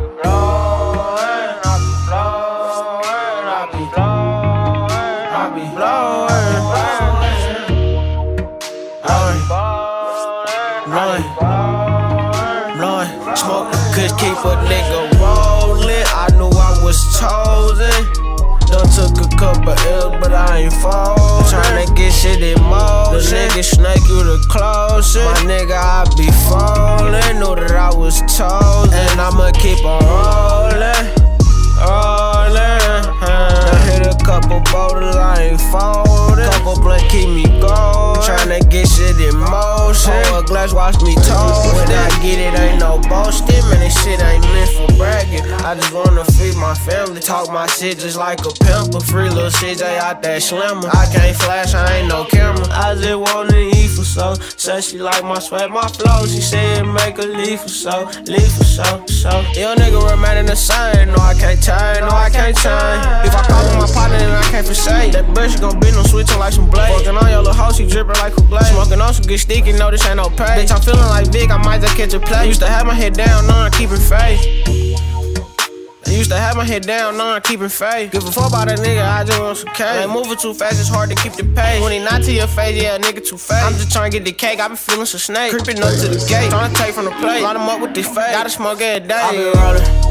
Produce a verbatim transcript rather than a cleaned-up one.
blowing, I be blowing, I be blowing, I be blowing, blowing, blowing, blowing, smoke kush, keep a nigga rolling. I knew I was chosen. Done took a couple L's, but I ain't folding. Tryna get shit in motion. The nigga snake you the closest. My nigga, I be falling. Knew that I was chosen, and I'ma keep on rolling, rolling. I hit a couple boulders, I ain't folding. Couple blunt keep me going. Tryna get shit in motion. Oh, a glass watch me toast. When I get it, ain't no boasting. Man, this shit ain't meant for bragging. I just wanna feed my family. Talk my shit just like a pimper. Free little C J out that slimmer. I can't flash, I ain't no camera. I just wanna eat for so. Said she like my sweat, my flow. She said make her leave for so. Leave for so, so. Young nigga remaining the same. No, I can't change, no, I can't change. If I call my partner, then I can't forsake. That bitch gon' be no switching like some blade. Fucking on your little hoe, she drippin' like a blade. Smoking on some good sticky, no, this ain't no pay. Bitch, I'm feeling like Vic, I might just catch a play. Used to have my head down, no, I'm keeping faith. I used to have my head down, no, I'm keeping faith. Give a fuck about a nigga, I just want some cake. Ain't moving too fast, it's hard to keep the pace. When he not to your face, yeah, a nigga too fake. I'm just tryna get the cake, I been feeling some snake. Creeping up to the gate, tryna take from the plate. Line him up with this face, gotta smoke every day. I been rollin'.